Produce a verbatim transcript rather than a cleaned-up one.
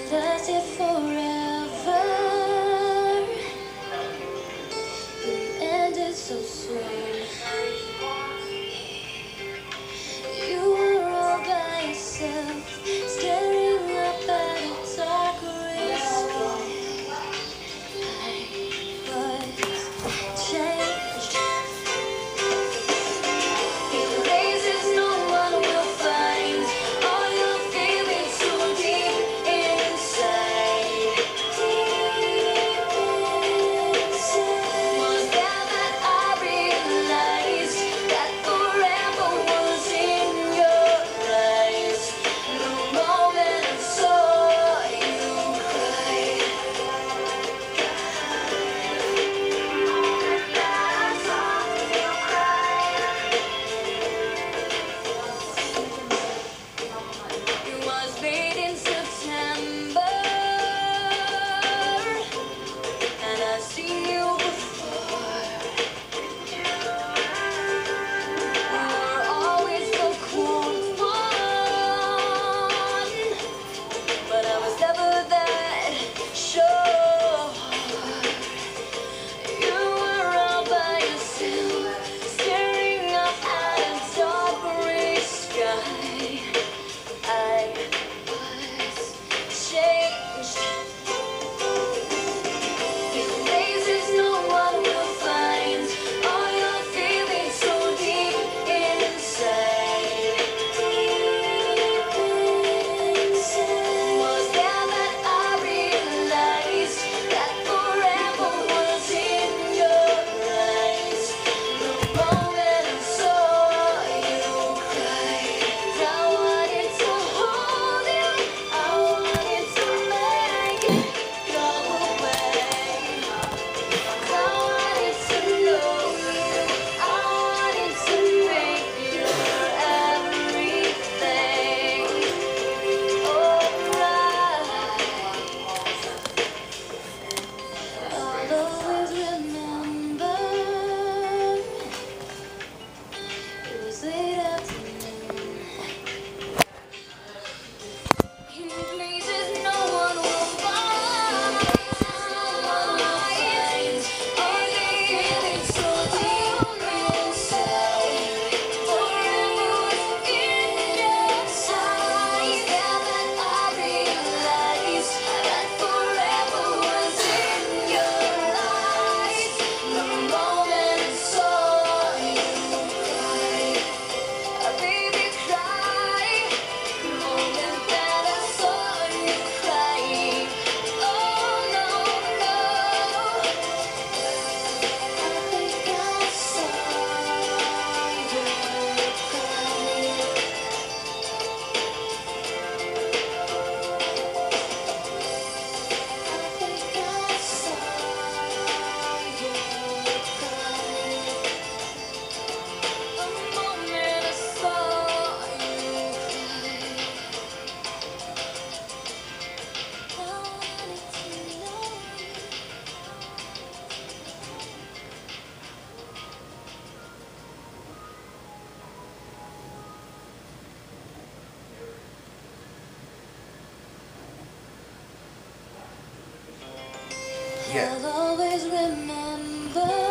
lasted forever. It ended so soon. You were all by yourself, staring up at a dark gray sky. I was changed. In places no one will find all your feelings so deep inside. Deep inside. Was there that I realized that forever was in your eyes. The moment I saw you cry. It was late in September, and I've seen you before. You were always the cool one, but I was never that sure. You were all by yourself, staring up at a dark gray sky. I was changed. In places no one will find all your feelings so deep inside. Deep inside. Was there that I realized that forever was in your eyes. The moment I saw you cry, I wanted to hold you, I wanted to make it go away. I wanted to know you, I wanted to make you everything. Alright, I'll always remember. It was late afternoon. In places no one will find. All your feelings so deep inside. Forever was in your sight. There that I realized that forever was in your eyes. The moment I saw you cry, a baby cry. The moment that I saw you crying, oh no, no, I think I saw you crying. I think I saw you crying. The moment I saw you cry. I wanted to know you. Yeah. I'll always remember.